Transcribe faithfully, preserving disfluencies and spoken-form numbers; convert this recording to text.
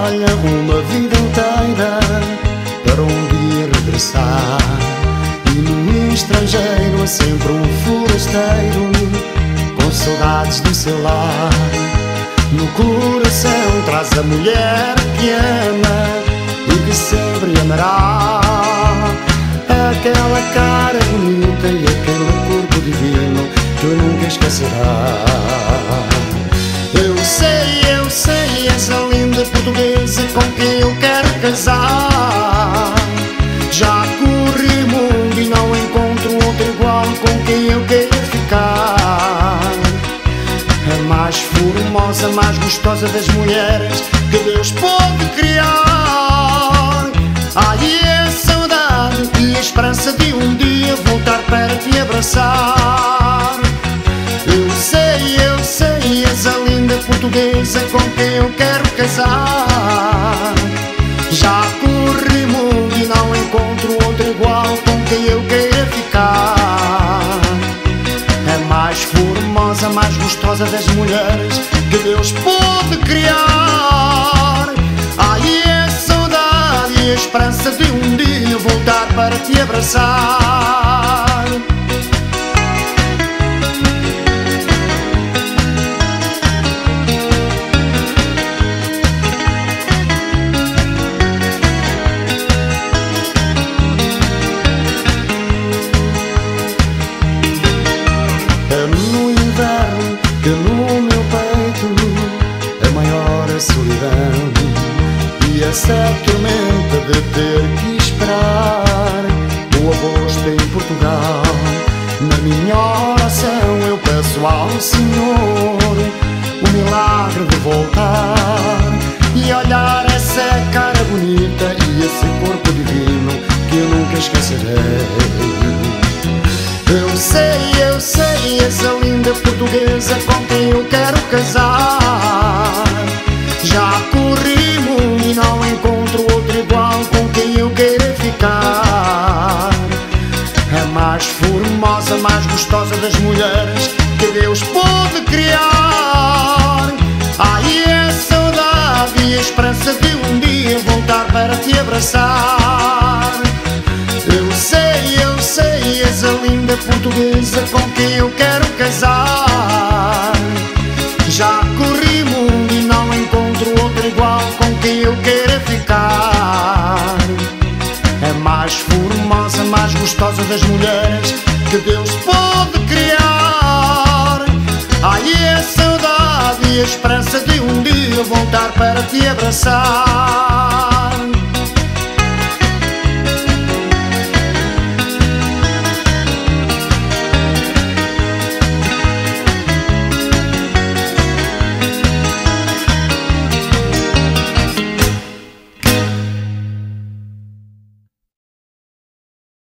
trabalha uma vida inteira para um dia regressar. E no estrangeiro é sempre um forasteiro com saudades do seu lar. No coração traz a mulher que ama e que sempre amará. Aquela cara bonita e aquele corpo divino que nunca esquecerá. Eu sei, eu sei, essa linda portuguesa com quem eu quero casar. Já corri o mundo e não encontro outro igual com quem eu quero ficar. A mais formosa, mais gostosa das mulheres que Deus pode criar. Ai, é saudade e a esperança de um dia voltar para te abraçar. Eu sei, eu sei, essa linda portuguesa com quem eu quero casar. Já corri o mundo e não encontro outro igual com quem eu queira ficar. A mais formosa, mais gostosa das mulheres que Deus pode criar. Ai, é saudade e a esperança de um dia voltar para te abraçar. Que no meu peito é maior a solidão e essa tormenta de ter que esperar o agosto em Portugal. Na minha oração eu peço ao Senhor o milagre de voltar e olhar essa cara bonita e esse corpo divino que eu nunca esquecerei. Eu sei, eu sei, essa linda portuguesa com quem eu quero casar. Já corri o mundo e não encontro outro igual com quem eu queira ficar. A mais formosa, mais gostosa das mulheres que Deus pode criar. Ai, é saudade e a esperança de um dia voltar para te abraçar. Eu sei, eu sei, essa linda portuguesa com quem eu quero casar. Já corri o mundo e não encontro outro igual com quem eu queira ficar. A mais formosa, mais gostosa das mulheres que Deus pode criar. Ai, é saudade e a esperança de um dia voltar para te abraçar.